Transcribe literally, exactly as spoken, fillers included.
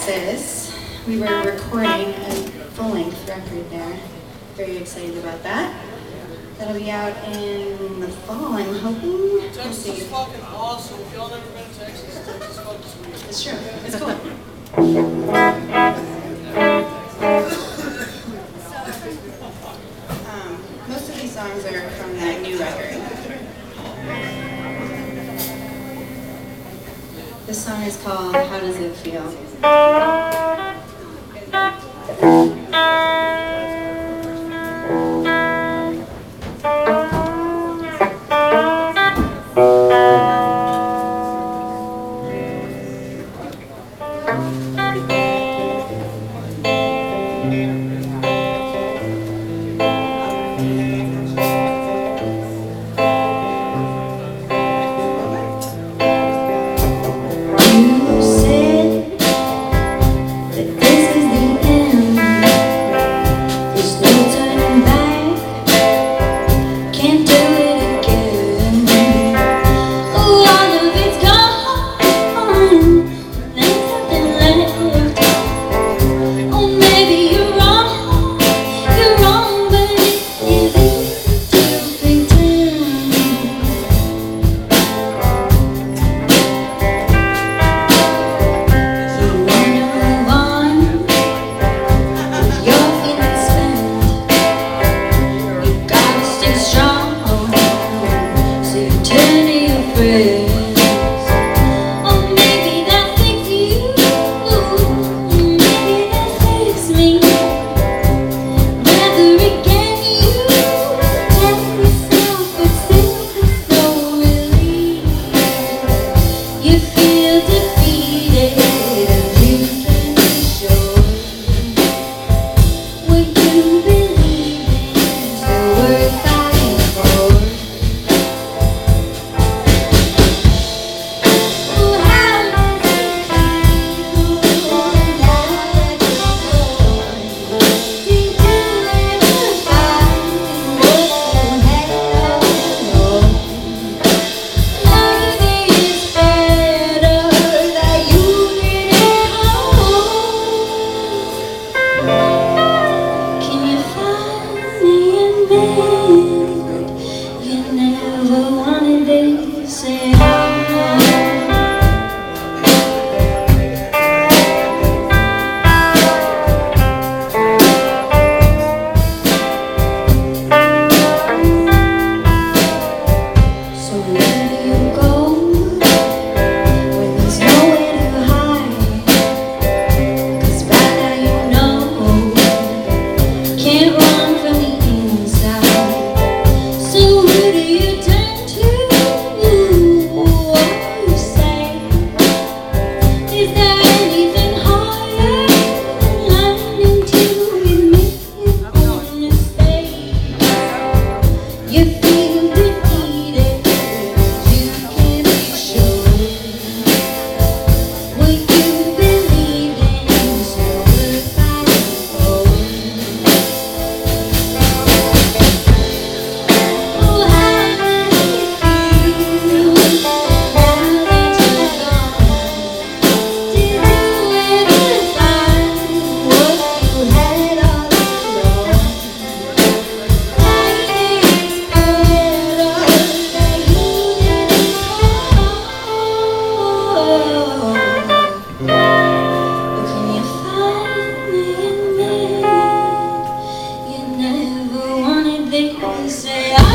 Texas. We were recording a full-length record there. Very excited about that. That'll be out in the fall, I'm hoping. Texas is fucking awesome. If y'all never been to Texas, Texas is fucking sweet. It's true. It's cool. um, most of these songs are from that new record. This song is called How Does It Feel? Say